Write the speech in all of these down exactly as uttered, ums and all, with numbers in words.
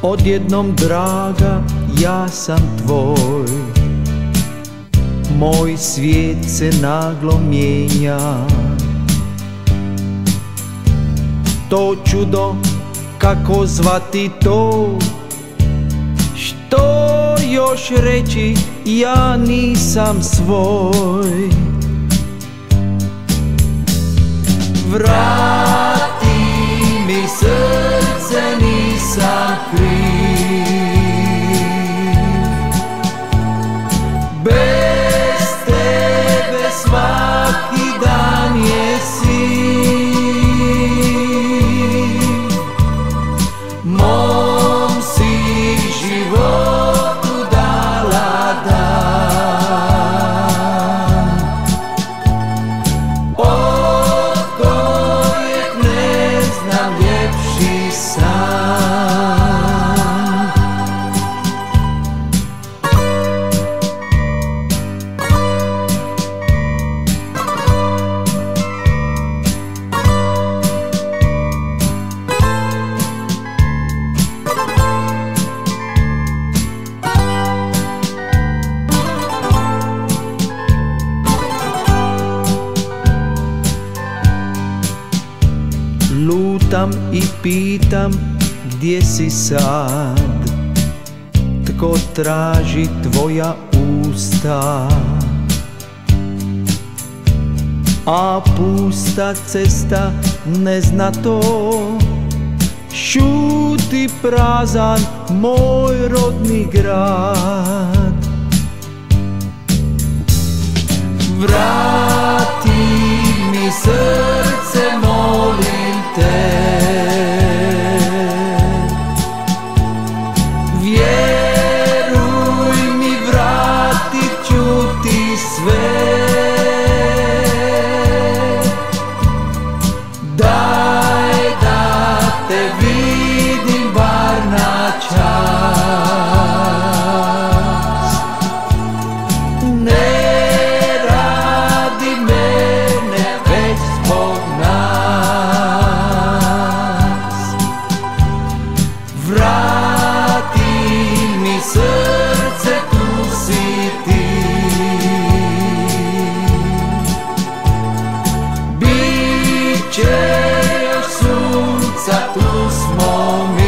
Odjednom, draga, ja sam tvoj, moj svijet se naglo mijenja. To čudo, kako zvati to, što još reći, ja nisam svoj. Vrati mi srce, nisam kriv, bez tebe svaki dan je siv. Mom si životu dala dan, od kojeg ne znam ljepši san. Lutam i pitam, gdje si sad? Tko traži tvoja usta? A pusta cesta ne zna to, šuti prazan moj rodni grad. Vrati mi srce, molim te, vjeruj mi, vratit ću ti sve. Daj da te vidim bar na čas, ne radi mene već zbog nas. Vrati mi srce, tu si ti, biće još sunca, tu smo mi.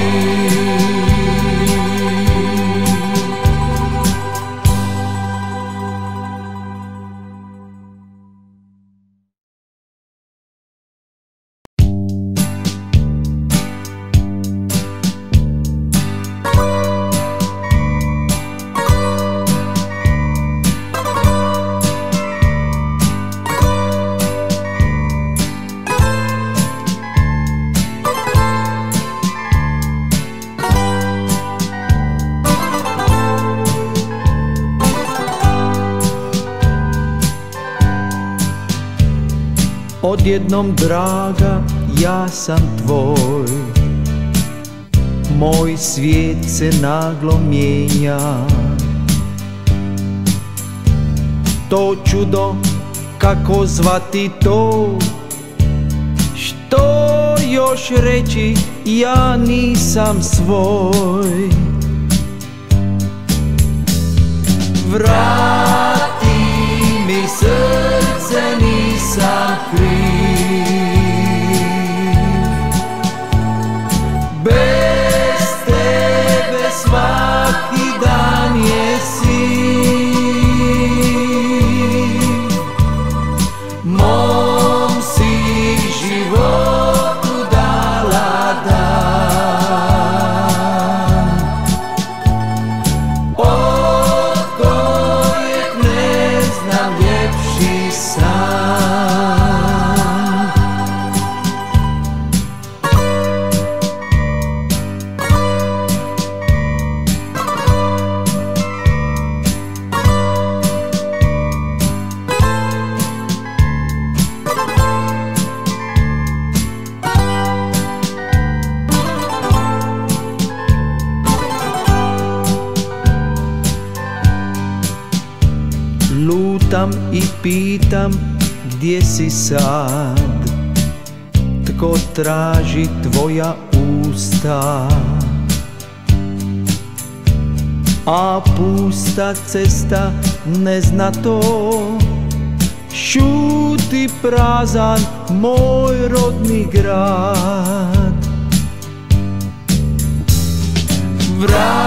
Odjednom, draga, ja sam tvoj, moj svijet se naglo mijenja. To čudo, kako zvati to, što još reći, ja nisam svoj. Vrati mi srce, nisam kriv, bez tebe svaki dan je siv. Mom si životu dala dan, od kojeg ne znam ljepši san. Lutam i pitam, gdje si sad? Tko traži tvoja usta? a pusta cesta ne zna to. Šuti prazan moj rodni grad. Vrati